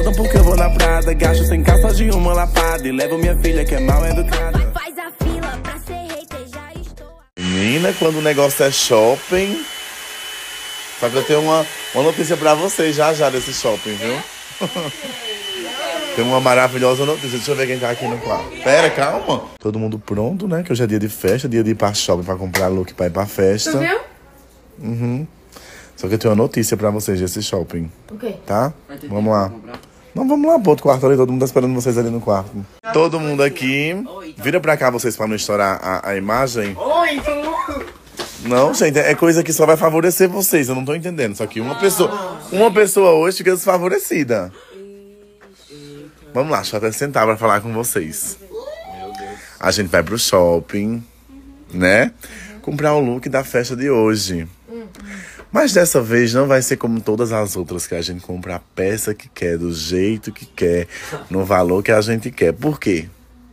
faltam porque eu vou na Prada. Gasto sem calça de uma lapada e levo minha filha que é mal educada. Faz a fila pra ser hater, já estou. Menina, quando o negócio é shopping... Só que eu tenho uma notícia pra vocês já desse shopping, viu? Tem uma maravilhosa notícia. Deixa eu ver quem tá aqui no quarto. Pera, calma. Todo mundo pronto, né? Que hoje é dia de festa, dia de ir pra shopping pra comprar look pra ir pra festa. Tu viu? Uhum. Só que eu tenho uma notícia pra vocês desse shopping. O quê? Tá? Vamos lá. Não, vamos lá pro outro quarto ali. Todo mundo tá esperando vocês ali no quarto. Todo mundo aqui. Vira pra cá vocês pra não estourar a imagem. Oi, Não, gente, é coisa que só vai favorecer vocês. Eu não tô entendendo. Só que uma pessoa hoje fica desfavorecida. Vamos lá, deixa eu até sentar pra falar com vocês. A gente vai pro shopping, né? Comprar o look da festa de hoje. Mas dessa vez não vai ser como todas as outras, que a gente compra a peça que quer, do jeito que quer, no valor que a gente quer. Por quê?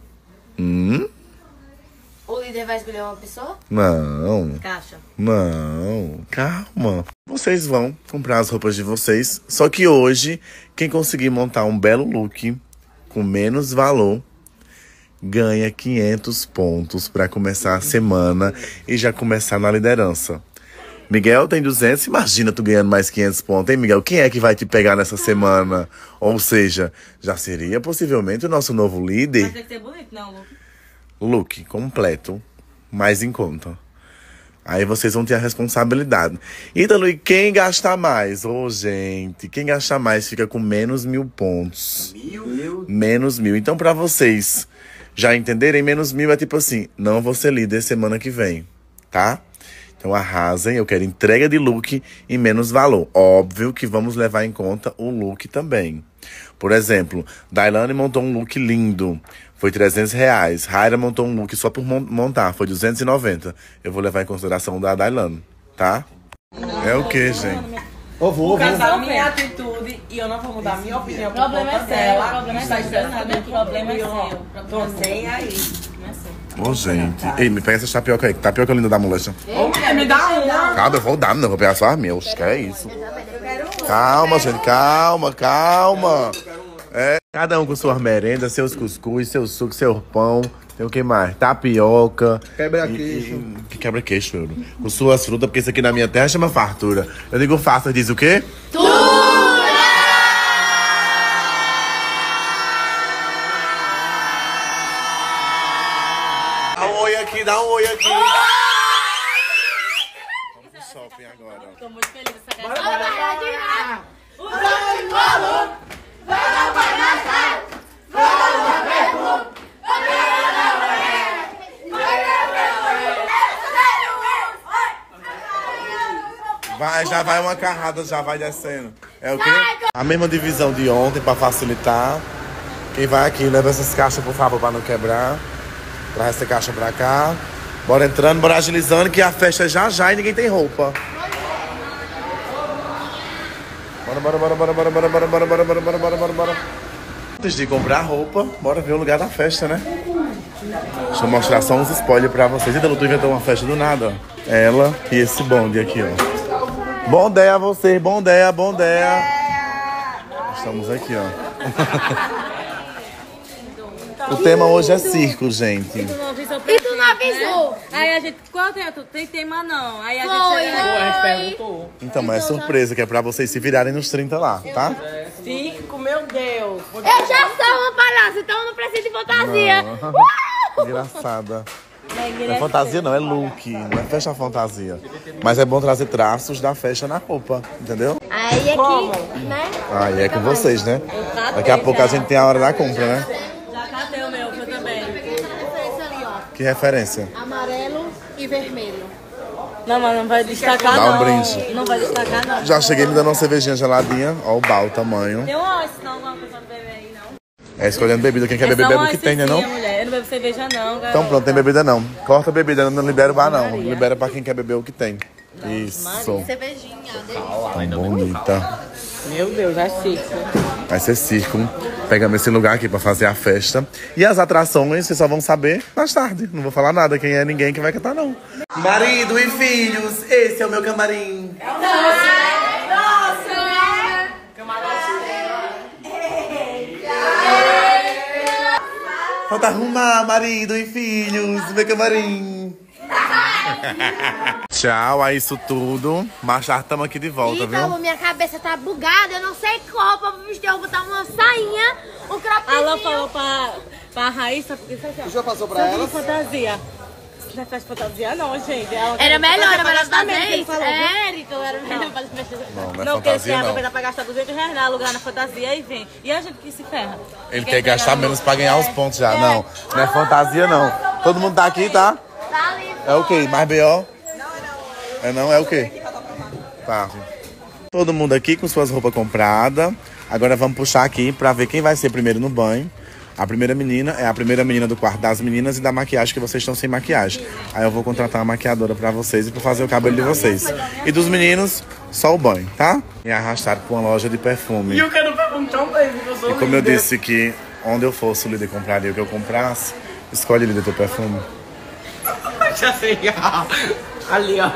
O líder vai escolher uma pessoa? Não. Caixa. Não, calma. Vocês vão comprar as roupas de vocês. Só que hoje, quem conseguir montar um belo look com menos valor, ganha 500 pontos para começar a semana e já começar na liderança. Miguel tem 200, imagina tu ganhando mais 500 pontos, hein, Miguel? Quem é que vai te pegar nessa semana? Ou seja, já seria possivelmente o nosso novo líder. Mas tem que ser bonito, não, Lu? Look completo, mais em conta. Aí vocês vão ter a responsabilidade. Ítalo, e quem gasta mais? Ô, gente, quem gasta mais fica com menos 1000 pontos. Menos 1000. Então, pra vocês já entenderem, menos 1000 é tipo assim, não vou ser líder semana que vem, tá? Então arrasem, eu quero entrega de look e menos valor. Óbvio que vamos levar em conta o look também. Por exemplo, Dailane montou um look lindo, foi R$300. Raira montou um look só por montar, foi 290. Eu vou levar em consideração o da Dailane, tá? É o que, gente? o casal, minha atitude, e eu não vou mudar minha opinião. O problema é seu, o problema é seu. O problema é seu. Tô sem aí. Ô, gente. Ei, me pega essa tapioca aí, que tapioca linda da molecha. Me dá uma. Calma, eu vou dar, não vou pegar só as minhas. Que é isso? Calma, gente, calma. É, cada um com suas merendas, seus cuscuz, seu suco, seu pão. Tem o que mais? Tapioca. Quebra-queixo. Que quebra-queixo, meu. Com suas frutas, porque isso aqui na minha terra chama fartura. Eu digo farta, diz o quê? Dá um oi aqui. Vamos pro shopping agora. Tô muito feliz dessa casa. Vai, já vai uma carrada, já vai descendo. É o quê? A mesma divisão de ontem, pra facilitar. Quem vai aqui, leva essas caixas, por favor, pra não quebrar. Traz essa caixa pra cá. Bora entrando, bora agilizando, que a festa é já e ninguém tem roupa. Bora. Antes de comprar roupa, bora ver o lugar da festa, né? Deixa eu mostrar só uns spoilers pra vocês. Ainda não tô inventando uma festa do nada. Ela e esse bonde aqui, ó. Bom dia a vocês, bom dia. Estamos aqui, ó. O tema hoje é circo, gente. E tu não avisou? Né? Aí a gente... Qual tem tema não? Aí a Foi, gente... A gente perguntou. Então, mas é surpresa, que é pra vocês se virarem nos 30 lá, tá? 5, meu Deus. Eu já sou uma palhaça, então eu não preciso de fantasia. Engraçada. Não é fantasia não, é look. Não é festa fantasia. Mas é bom trazer traços da festa na roupa, entendeu? Aí aqui, né? Aí é com vocês, né? Daqui a pouco a gente tem a hora da compra, né? Já catei o meu, eu também. Que referência? Amarelo e vermelho. Não, mas não vai destacar Dá um não. brinde. Não vai destacar não. Já cheguei me dando uma cervejinha geladinha. Ó o bal, o tamanho. Tem uma senão alguma coisa não bebe aí não. É escolhendo bebida. Quem quer beber, bebe o que tem, né não? Mulher. Eu não bebo cerveja não, galera. Então pronto, tem bebida não. Corta a bebida, não libera o bar não. Libera pra quem quer beber o que tem. Isso. Cervejinha, Tão bonita. Meu Deus, é circo. Vai ser circo. Pegamos esse lugar aqui pra fazer a festa. E as atrações, vocês só vão saber mais tarde. Não vou falar nada, quem é ninguém que vai cantar, não. Marido e filhos, esse é o meu camarim. Falta arrumar marido e filhos, meu camarim. Tchau, é isso tudo. Mas já estamos aqui de volta, Ítalo, viu? minha cabeça tá bugada, eu não sei qual roupa eu vou vestir. Eu vou botar uma sainha, um croppedzinho. Ela falou pra Raíssa, porque isso aqui, ó. Já passou pra ela? Fantasia. Não faz fantasia não, gente. Era melhor fazer ele isso. falou. Então era melhor fazer Não é porque ele fantasia, quer não. aproveitar pra gastar R$200 na lugar na fantasia e vem. E a gente que se ferra. Ele quer gastar menos pra ganhar os pontos já. Não é fantasia, não. Todo mundo tá aqui, tá? Tá ali. É o quê? Mais B.O.? Não, é o quê? Tá. Todo mundo aqui com suas roupas compradas. Agora vamos puxar aqui pra ver quem vai ser primeiro no banho. A primeira menina é a primeira menina do quarto das meninas e da maquiagem, que vocês estão sem maquiagem. Aí eu vou contratar uma maquiadora pra vocês e pra fazer o cabelo de vocês. E dos meninos, só o banho, tá? Me arrastaram pra uma loja de perfume. E eu quero perfume tão bem, porque eu sou E como eu líder. disse que onde eu fosse o líder compraria o que eu comprasse, escolhe, líder, teu perfume. Já sei, ó. Ali, ó.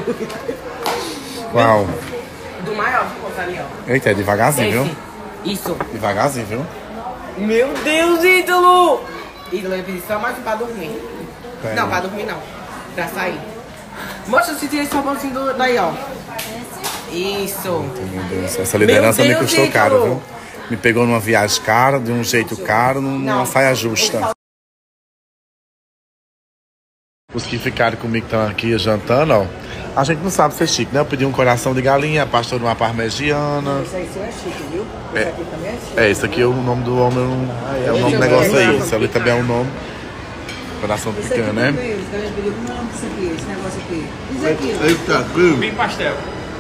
Qual? Do maior, ficou ali, ó. Eita, é devagarzinho, viu? Isso. Devagarzinho, viu? Meu Deus, Ítalo! Ítalo, eu pedi só mais um pra dormir. Pera. Não, pra dormir não. Pra sair. Mostra se tem esse sabãozinho daí, ó. Isso. Meu Deus, essa liderança Meu me Deus, custou caro, Ítalo. viu? Me pegou numa viagem cara, de um jeito caro, numa saia justa. Os que ficaram comigo estão aqui jantando, ó. A gente não sabe ser chique, né? Eu pedi um coração de galinha, pastor de uma parmegiana. Isso aí é chique, viu? Esse aqui também é chique. É, esse aqui é o nome do homem, é o nome do negócio aí. Esse ali também é o nome. Coração de picanha, né? Esse negócio aqui. Isso aqui, Eita, Bem pastel.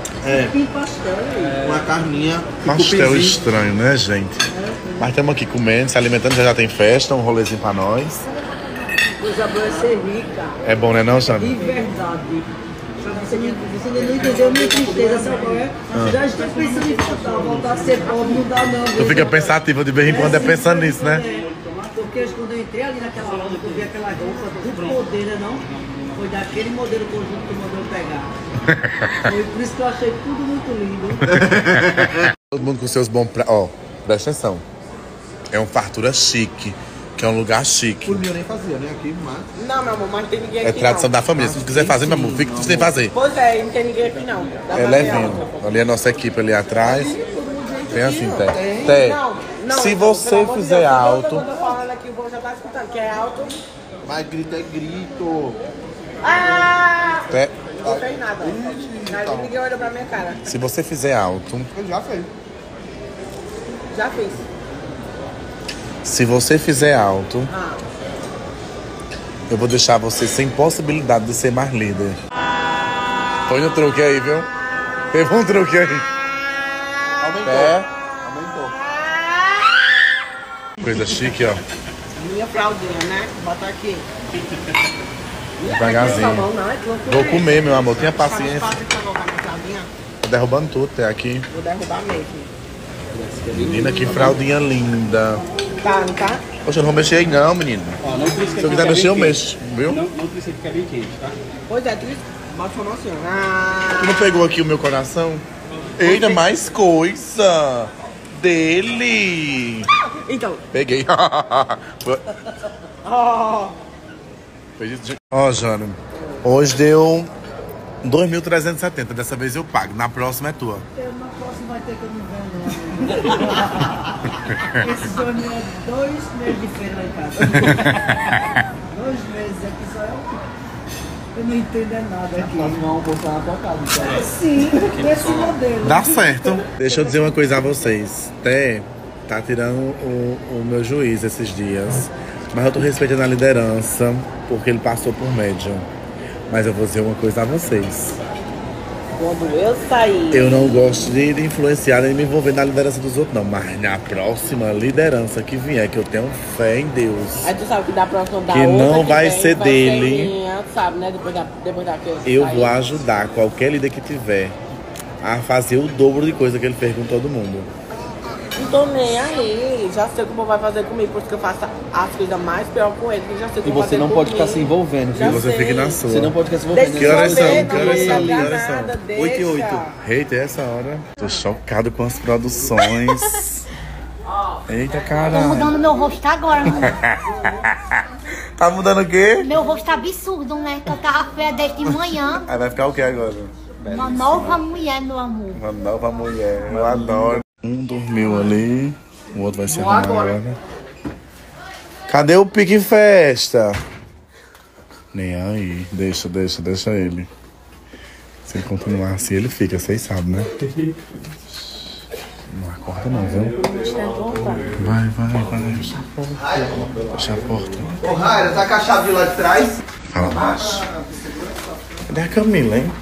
uma carninha. Pastel estranho, né, gente? Mas estamos aqui comendo, se alimentando, já tem festa, um rolezinho pra nós. coisa boa é ser rica. É bom, né não, Xana? De verdade. Você não entendeu minha tristeza, sabe qual é? Já estou pensando em voltar a ser pobre, não dá não. Tu fica pensativa de vez em quando, é pensando nisso, né? Porque quando eu entrei ali naquela loja, eu vi aquela roupa do poder, né não? Foi daquele modelo conjunto que tu mandou eu pegar. Foi por isso que eu achei tudo muito lindo. Todo mundo com seus bons pratos. Ó, presta atenção. É um fartura chique, que é um lugar chique. Por mim eu nem fazia, né? Aqui, mas... Não, meu amor, mas não tem ninguém aqui É tradição não. da família. Se tu quiser fazer, meu amor, fica sem fazer. Pois é, não tem ninguém aqui não. Dá É pra levinho. ver, ó. Ali é a nossa equipe ali atrás. Tem assim, Té. Tem. Té, Não, se pelo você amor de fizer Deus, alto... Eu tô falando aqui, o povo já tá escutando, que é alto. Mas grito é grito. Ah! Té, Não fez nada. Aí ninguém olhou pra minha cara. se você fizer alto... Ele já fez. Já fiz. Se você fizer alto, Ah. eu vou deixar você sem possibilidade de ser mais líder. Põe no truque aí, viu? Teve um truque aí. Aumentou. É. Aumentou. Coisa chique, ó. Minha fraldinha, né? Bota aqui. Devagarzinho. Não, é que loucura. Vou comer, meu amor. Tenha paciência. Faz pra colocar minha fraldinha. Tô derrubando tudo até aqui. Vou derrubar mesmo. Menina, que fraldinha linda. Tá, não tá? Poxa, eu não vou mexer aí não, menino. Ó, não precisa Se eu quiser mexer, eu mexo, viu? Não precisa ficar bem quente, tá? Pois é, tu bota sua mão assim, ó. Ah. Tu não pegou aqui o meu coração? Eita, mais coisa dele. Então. Peguei. Ó. Ó, Jana, hoje deu 2.370. Dessa vez eu pago. Na próxima é tua. Na próxima vai ter que eu não venho, não. Esse sonho é 2 meses de feira lá em casa. 2 meses aqui só é o... Eu não entendo é nada aqui. Nós vamos almoçar na tua casa, então. Sim, esse modelo. Dá certo. Deixa eu dizer uma coisa a vocês. Té tá tirando o meu juiz esses dias. Mas eu tô respeitando a liderança, porque ele passou por médium. Mas eu vou dizer uma coisa a vocês. Quando eu sair... Eu não gosto de influenciar nem me envolver na liderança dos outros, não. Mas na próxima liderança que vier, que eu tenho fé em Deus, Aí tu sabe que da próxima da que outra não vai vem, ser dele. minha, tu sabe, né? Depois daquele. eu vou ajudar qualquer líder que tiver a fazer o dobro de coisa que ele fez com todo mundo. Não tô nem aí. Já sei como vai fazer comigo, por isso que eu faço as coisas mais pior com ele. Que já sei E como você fazer não pode comigo. ficar se envolvendo, Já viu? Você sei. fique na sua. Você não pode ficar se envolvendo. Que horas são? Deixa Que horas eu são? ver, Que não horas dá são? nada, 8 e 8. deixa. Eita, é essa hora. Tô chocado com as produções. Ó, Eita, Tô caralho. mudando meu rosto agora, mano. Tá mudando o quê? Meu rosto tá absurdo, né? Que eu tava feia desde de manhã. Aí vai ficar o quê agora? Uma nova mulher, meu amor. Uma nova mulher, eu adoro. Um dormiu ali, o outro vai se arrumar agora. Cadê o pique festa? Nem aí, deixa ele. Se ele continuar assim, ele fica, vocês sabem, né? Não acorda não, viu? Vai. Fecha a porta. Ô, Raira, tá com a chave lá de trás? Fala baixo. Cadê a Camila, hein?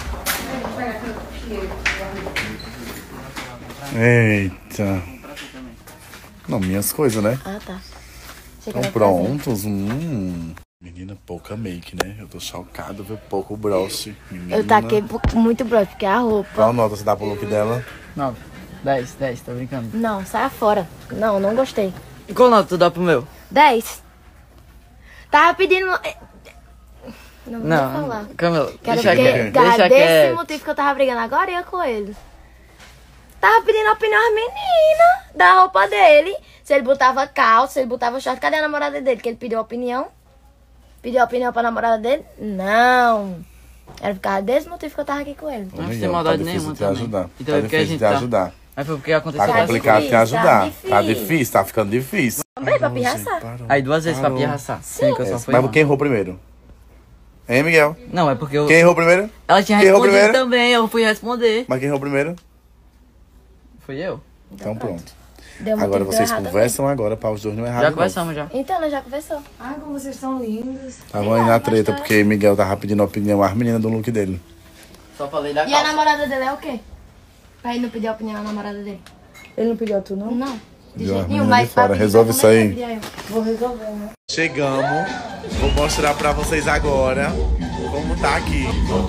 Eita. Não, minhas coisas, né? Ah, tá. Estão prontos. Menina, pouca make, né? Eu tô chocado, viu? Pouco broche. Menina. Eu taquei muito broche, porque a roupa... Qual nota você dá pro look dela? 9, 10, tô brincando. Não, saia fora. Não gostei. E qual nota tu dá pro meu? 10. Tava pedindo... Não vou falar. Camila, Quero deixa porque, quieto. cara, Deixa desse quieto. motivo que eu tava brigando agora, ia com ele. Tava pedindo a opinião às meninas da roupa dele. Se ele botava calça, se ele botava short. Cadê a namorada dele? Que ele pediu a opinião? Pediu a opinião pra namorada dele? Não. Era por causa desse motivo que eu tava aqui com ele. Não tem maldade nenhuma te também. ajudar. Então Tá é porque a difícil gente te tá. ajudar. Mas foi porque aconteceu. Tá Tá complicado te difícil, ajudar. tá Tá difícil. difícil, tá ficando difícil. Também pra pirraçar. Aí 2 vezes pra pirraçar. Sim, que eu só fui Mas uma. quem errou primeiro? Hein, Miguel? Não, é porque eu... Quem errou primeiro? Ela tinha Quem errou respondido primeiro? também, eu fui responder. Mas quem errou primeiro? Fui eu. Então pronto. Deu Agora motivo vocês errado conversam agora pra os dois não errarem. Já não. conversamos já. mesmo. Então, nós já conversou. Ai, como vocês são lindos. Tava aí na treta porque Miguel tava pedindo opinião às meninas do look dele. Só falei da E a calça. namorada dele é o quê? Pra ele não pedir a opinião à namorada dele? Ele não pediu a tu, não? Não. De Viu, jeito a nenhum, menina mas de fora. pra pedir Resolve pra isso aí. comer, ele pedia eu. Vou resolver, né? Chegamos. Vou mostrar pra vocês agora como tá aqui.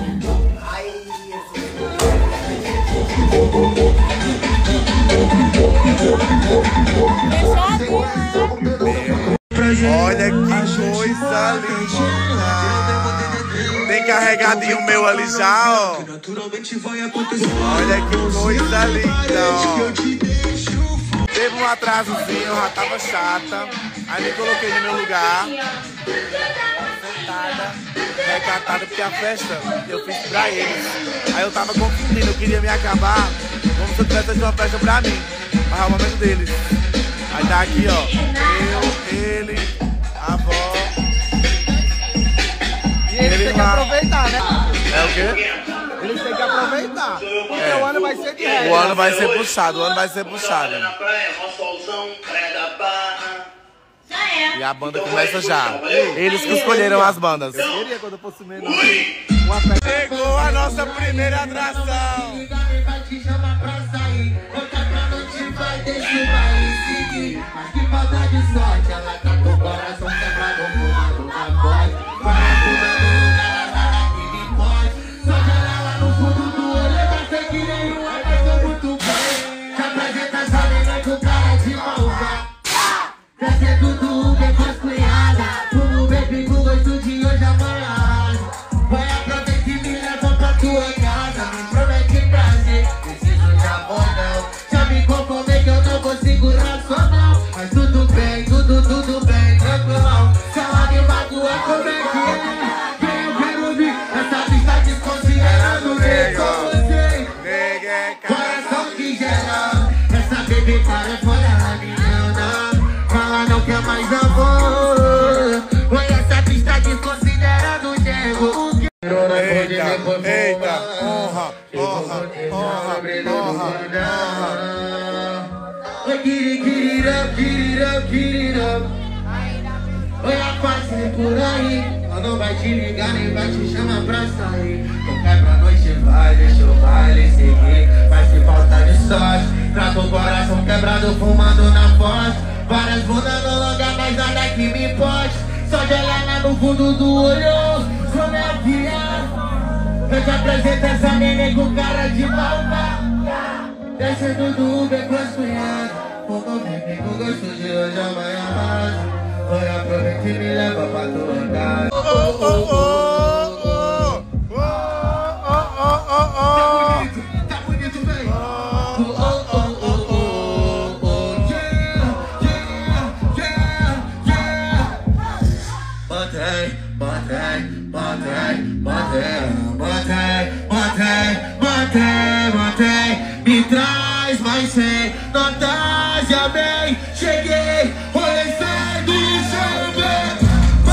Olha que coisa linda. Tem carregadinho o meu ali já, ó. Olha que coisa linda, ó. Teve um atrasozinho, eu já tava chata. Aí me coloquei no meu lugar. Sentada, recatada, porque a festa eu fiz pra eles. Aí eu tava confundindo, eu queria me acabar como se eu tivesse feito uma festa pra mim. Mas é o momento deles. Aí tá aqui, ó. Eu, ele, a avó. E eles têm que lá. aproveitar, né? É o quê? Eles têm que aproveitar. Porque o ano vai ser de regra. O ano vai ser puxado, o ano vai ser puxado. E a banda começa já. Eles que escolheram as bandas. Queria quando eu fosse menor. Chegou a nossa primeira atração. Eita, honra, honra, honra, honra, honra. Get it up. Olha, passe por aí. Ela não vai te ligar nem vai te chamar pra sair. Qualquer pra noite vai, deixa o baile seguir. Mas se falta de sorte, trago o coração quebrado, fumando na foz. Várias bundas no lugar, mas nada que me importe. Só de olhar lá no fundo do olho, sou minha filha. Eu te apresento essa neném com cara de malva. Descendo do Uber com as cunhadas. Como bebê com gosto de hoje, amanhã mais. Oi, aproveita e me leva pra tua casa. Oh, oh, oh, oh, oh, oh, oh, oh. Tá bonito, velho. Oh, oh, oh, oh, oh, yeah. Me traz mais 100 notas, já bem, cheguei, olhei cedo e chamei.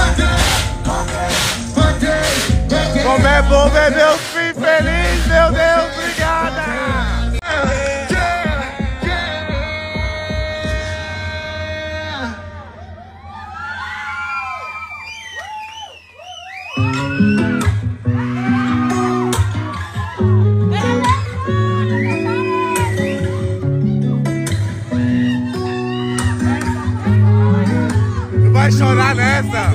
Como é bom ver meus filhos felizes, meu Deus, obrigada! Vai chorar nessa?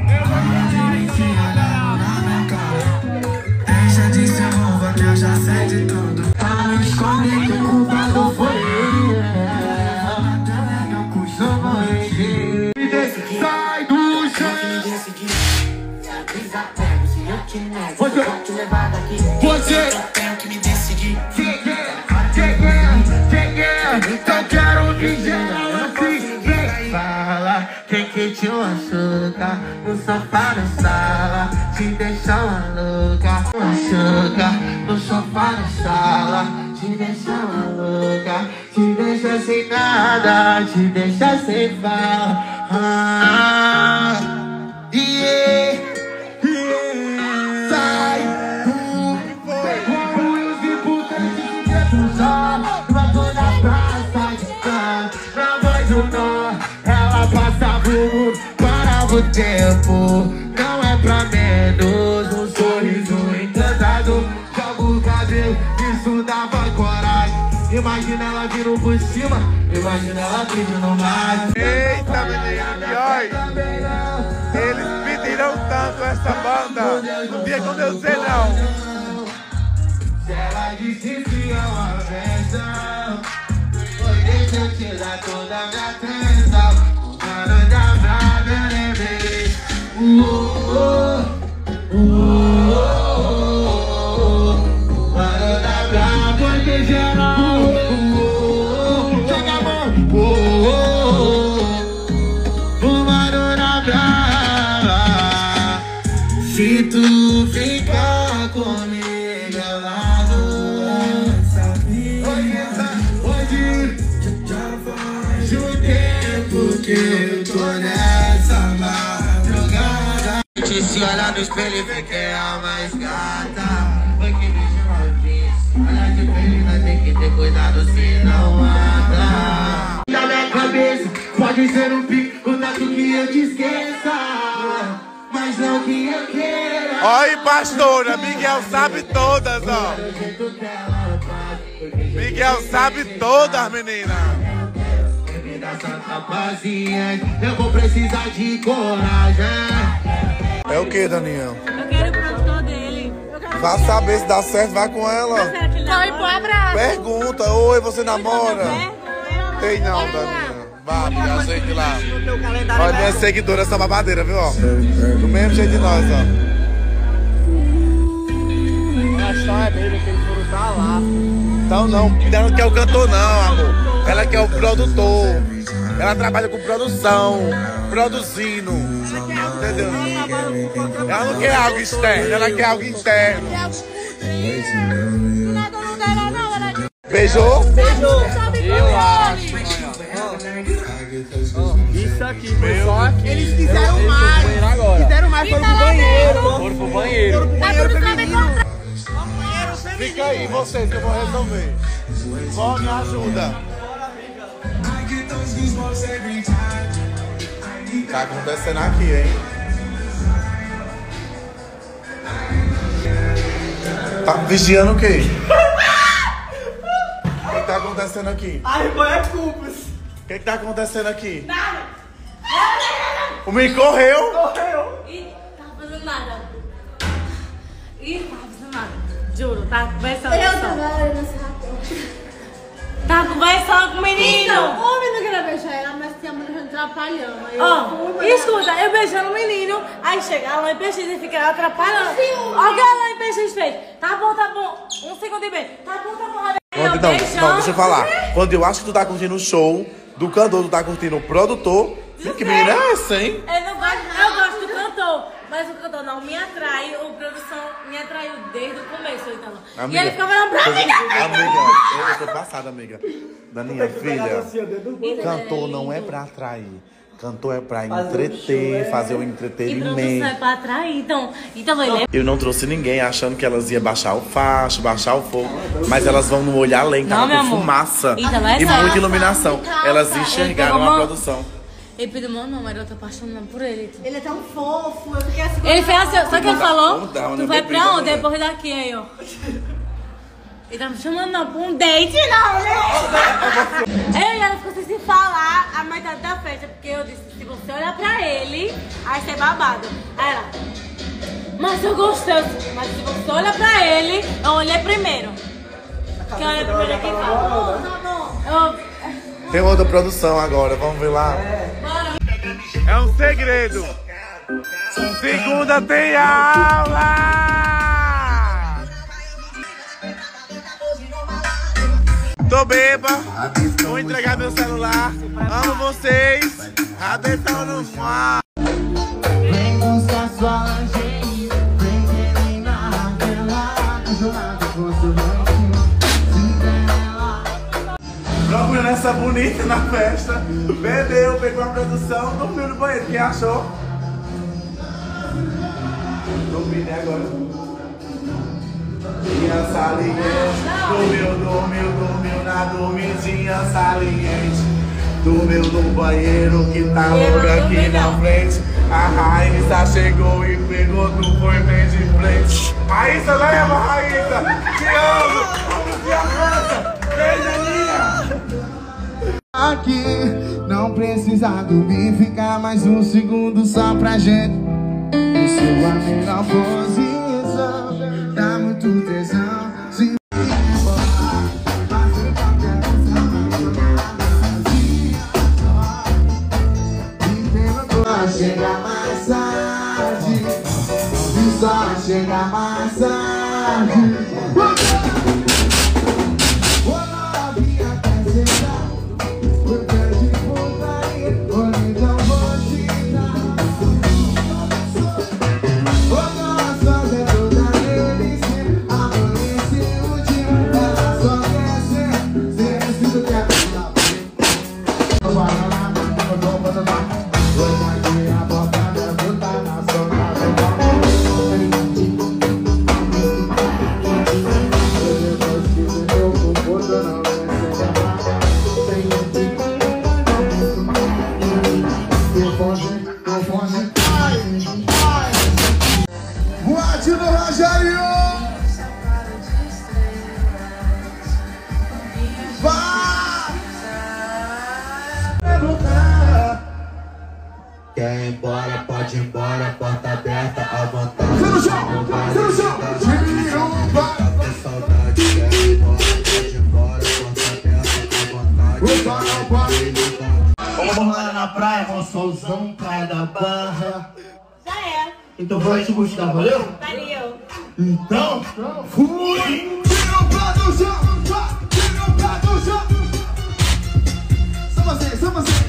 Deixa de ser rouba que eu já sei de tudo. Para esconder que o culpado foi ele. Eu costumo encher. Sai do chão. Você tem que me decidir. Então quero vigiar assim. Fala quem que te machuca no sofá da sala, te deixa maluca. Machuca no sofá da sala, te deixa maluca, te deixa sem nada, te deixa sem fala. Sai com os imputantes que cruzar, pra toda a praça de canto, na voz do nó. Ela passava o mundo, parava o tempo. Não é pra menos, um sorriso encantado. Joga o cabelo, isso dava coragem. Imagina ela vindo por cima, imagina ela pedindo mais. Eita, menino, e olha, eles pediram tanto essa banda, não tinha como eu dizer não. Se ela disse que é uma versão, deixa eu te dar toda a minha atenção. O cara da brava eu lembrei. O cara da brava porque geral. Joga a mão. O mano da brava. Se tu ficar comigo ao lado, porque eu tô nessa madrugada. Se olhar no espelho e vê que é a mais gata. Foi que me chamou. Olha de espelho, nós tem que ter cuidado, senão mata. Na minha cabeça, pode ser um pico, tanto que eu te esqueça, mas não que eu queira. Oi, pastora, Miguel sabe todas, ó. Miguel sabe todas, menina. Eu vou precisar de coragem. É o que, Daniel? Eu quero o produtor dele. Vá saber se dá certo, vai com ela. Não, e pô, abraço. Pergunta, oi, você namora? Tem não, Daniel. Vá, me ajeite lá. Olha, minha seguidora, essa babadeira, viu, ó. Do mesmo jeito de nós, ó. A história dele, que eles foram pra lá. Então não, ela não quer o cantor não, amor. Ela quer o produtor. Ela trabalha com produção, produzindo. Entendeu? Ela não quer algo externo, ela quer algo interno. Beijou? Beijou. Eu acho. Isso aqui, foi só aqui. Eles fizeram mais. Fizeram mais, foram pro banheiro. Foram pro banheiro. Banheiro feminino. Fica aí, vocês que eu vou resolver. Só me ajuda. Tá acontecendo aqui, hein? Tá vigiando o quê? O que tá acontecendo aqui? Ai, qual é culpas? O que tá acontecendo aqui? Nada! O menino correu? Correu! Ih, tava fazendo nada. Ih, tava fazendo nada. Juro, tava conversando. Tava conversando com o menino. Então, o menino queria beijar ela, mas tinha a mulher atrapalhando. Ó, escuta, eu beijando o menino, aí chega a Alain PX e fica atrapalhando. Olha o que a Alain PX fez. Tá bom. Um segundo e bem. Tá bom. Não, deixa eu falar. Quando eu acho que tu tá curtindo o show do cantor, tu tá curtindo o produtor. Que menina é essa, hein? Eu gosto do cantor. mas o cantor não me atrai, o produção me atraiu desde o começo, então. Amiga, e ele ficava olhando pra mim. Amiga, eu tô passada, amiga. Da minha filha, cantor não é pra atrair. Cantor é pra entreter, fazer o E entretenimento. produção é pra atrair, então ele é... Eu não trouxe ninguém achando que elas iam baixar o facho, baixar o fogo. Mas elas vão no olhar além, Não, tava meu com amor. fumaça Então, não é e só- muita iluminação. Elas enxergaram pegou a uma- produção. Ele pediu meu nome, mas eu tô apaixonando por ele. Ele é tão fofo, eu fiquei assim... Ele fez assim, sabe o que ele falou? Vamos dar uma Tu vai bebida, pra onde? né? Depois daqui, aí, ó. Ele tá me chamando não pra um date, não, né? Eu e ela ficou sem se falar a metade da festa, porque eu disse, se você olhar pra ele, aí você é babado. Aí ela, mas eu gostei, mas se você olhar pra ele, eu olhei primeiro. Quem olha primeiro é quem fala. Tá bom. Tem outra produção agora, vamos ver lá. É um segredo. Segunda tem aula! Tô beba, vou entregar meu celular. Amo vocês. Rabetão no mar. Vem buscar sua lingerie, vem terminar aquela jornada com seu ranking. Procurando essa bonita na festa. Bebeu, pegou a produção, dormiu no banheiro. Quem achou? Dormiu agora. Dorminha saliente. Dormiu na dormidinha saliente. Dormiu no banheiro que tá logo aqui na frente. A Raíssa chegou e pegou, tu foi bem de frente. Raíssa, leva, Raíssa! Te amo! Vamos te abraça! Beijo, Aqui, não precisa dormir, ficar mais um segundo só pra gente. Em sua melhor posição, dá muito tesão. Se chega mais tarde, e só chega mais tarde. Boate do Rogério! Vai! Quer ir embora, pode ir embora, porta aberta, à vontade. Cê no chão! Cê no chão! Tira o bar! Com saudade, quer ir embora, pode ir embora, porta aberta, à vontade. Vamos rolar na praia, com solzão, praia da Barra. Já é. Então vou te buscar, valeu? Valeu. Então, fui! Tira o pé do chão! Tira o pé do chão! Só você, só você!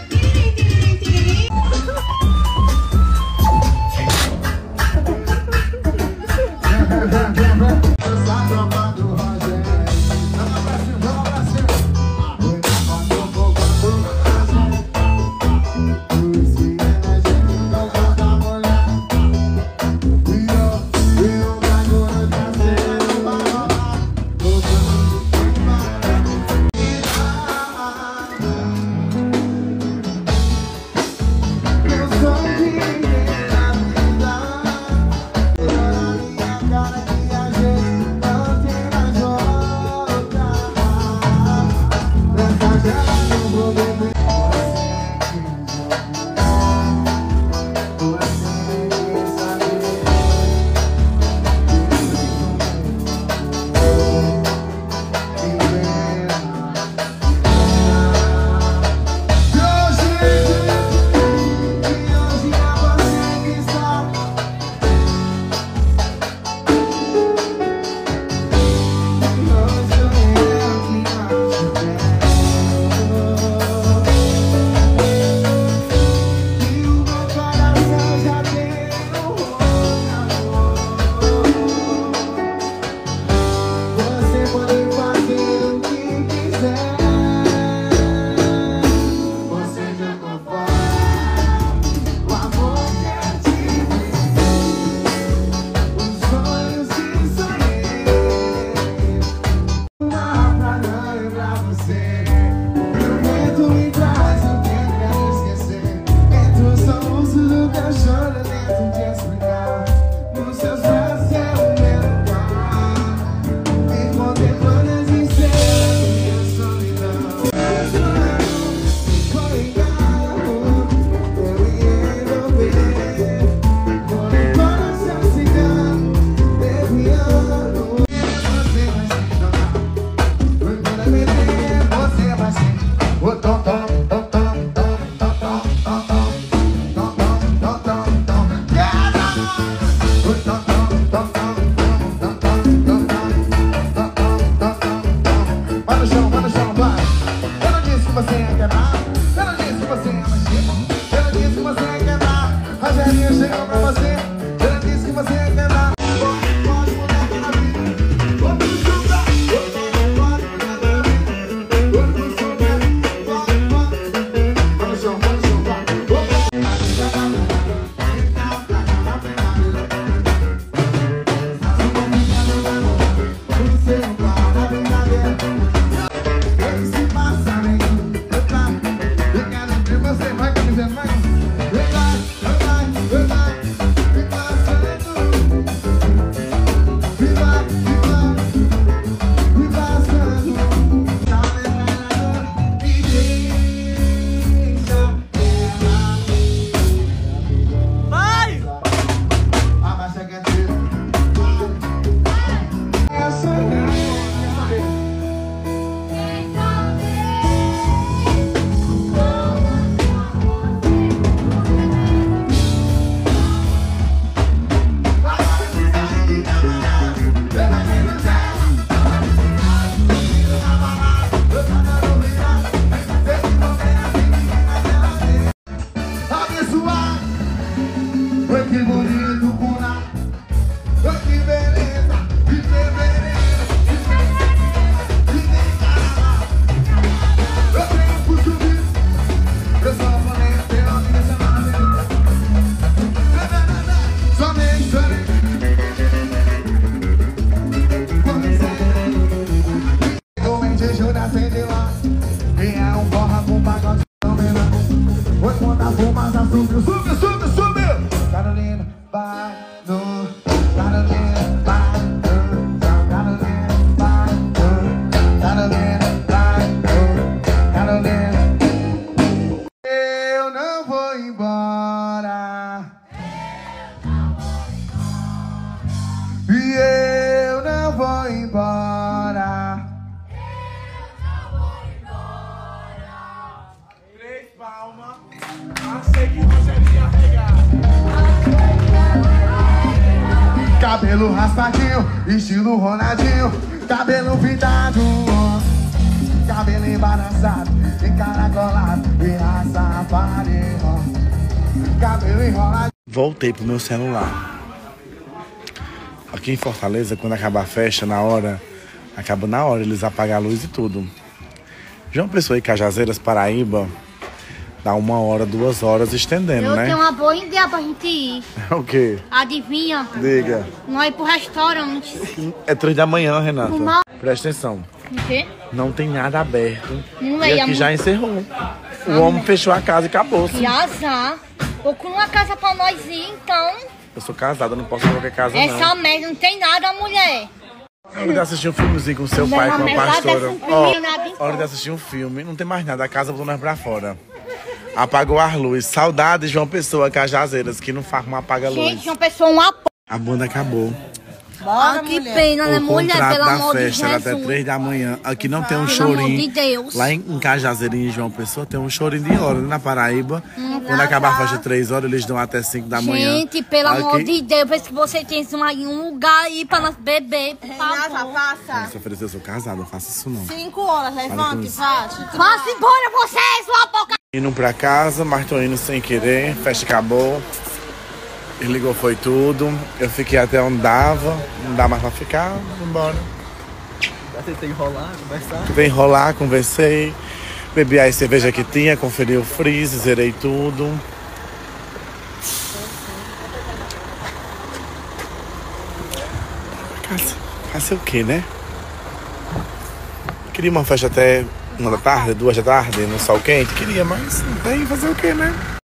Essa tropa do Rogério. Vamos pra cima, vamos pra cima! Vou dar um pouco a boca, Subiu, subiu, subiu, subiu. Carolina, vai no. Carolina, vai no. Carolina, vai no. Carolina, vai no. Carolina. Eu não vou embora. E eu não vou embora. 3 palmas. Achei que você ia pegar. Cabelo raspadinho, estilo Ronaldinho. Cabelo pintado, cabelo embaraçado, encaracolado e raçaparinho. Cabelo enrolado. Voltei pro meu celular. Aqui em Fortaleza, quando acaba a festa, acaba na hora, eles apagam a luz e tudo. João Pessoa e Cajazeiras, Paraíba, dá 1 hora, 2 horas estendendo, Eu né? tenho uma boa ideia pra gente ir. O quê? Adivinha? Diga. Nós ir pro restaurante. É 3 da manhã, Renata. Uma- Presta atenção. O quê? Não tem nada aberto. Não E é, aqui amor. já encerrou. O homem fechou a casa e acabou-se. Que azar. Procura uma casa pra nós ir, então. Eu sou casada, não posso ir em qualquer casa, Essa não. merda não tem nada, mulher. Hora de assistir um filmezinho com seu Não, pai, com mas a lá pastora. desse um filminho, nada em Hora de assistir um filme. Não tem mais nada, a casa botou nós pra fora. Apagou as luzes. Saudades de João Pessoa, Cajazeiras, que não faz uma apaga-luz. Gente, uma pessoa, uma p... A banda acabou. Ah, que pena, né, O mulher? contrato Pelo da amor de festa era até Jesus. 3 da manhã. Aqui não tem um Pelo amor chorinho. de Deus. Lá em Cajazeirinha, em João Pessoa, tem um chorinho de hora, né, na Paraíba. Quando acaba a festa 3 horas, eles dão até 5 da manhã. Gente, pelo amor Aqui- de Deus, pensa que você tem um lugar aí pra nós beber, por Renata, favor. passa. Se oferecer, eu sou casado, não faço isso não. 5 horas, levante, bate. Vá-se embora, vocês, sua boca. Indo pra casa, mas tô indo sem querer. Festa acabou. Desligou, foi tudo. Eu fiquei até onde dava. Não dá mais pra ficar, vou embora. Já tentei enrolar, conversar. Tentei enrolar, conversei. Bebi a cerveja que tinha, conferi o freezer, zerei tudo. Casa. Fazer o quê, né? Queria uma festa até 1 da tarde, 2 da tarde, no sol quente. Queria, mas não tem fazer o quê, né?